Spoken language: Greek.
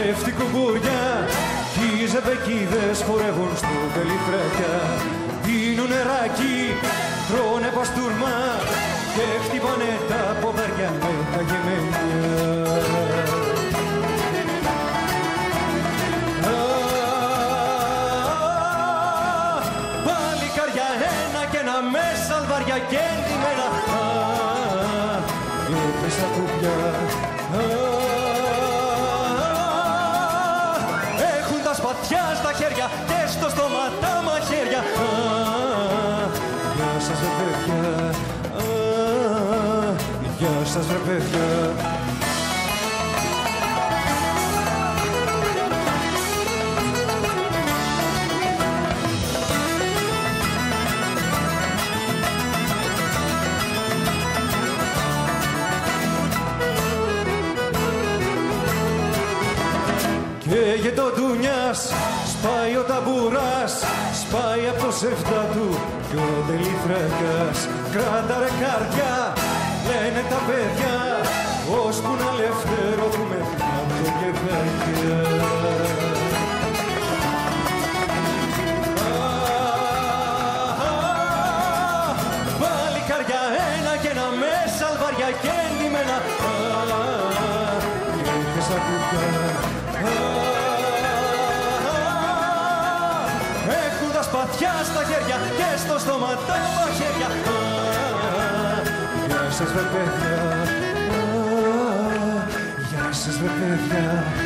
πέφτει κουμπούρια κι οι ζεμπεκίδες χορεύουν στο Τελιφρέκια. Πίνουν νεράκι, τρώνε παστούρμα και χτυπάνε τα ποδάρια με τα γεμένια. Παλικάρια ένα και ένα με σαλβάρια και εντυμένα και στα κουπιά. Έχουν τα σπαθιά στα χέρια και στο στόμα τα μαχαίρια. Γεια σας ρε παιδιά, γεια σας ρε παιδιά. Καίγε το ντουνιάς, σπάει ο ταμπούρας, σπάει απ' το σεφτά του κι ο Τελιφρέκας. Κράτα ρε καρδιά, λένε τα παιδιά, ώσπου να ελευθερωθούμε απ' το κεφάκια. Πάλι καρδιά ένα και ένα με σαλβάρια και εντυμένα και στα κουπιά. Έχουν τα σπαθιά στα χέρια και στο στόμα τα μαχαίρια. Γεια σας ρε παιδιά, γεια σας ρε παιδιά.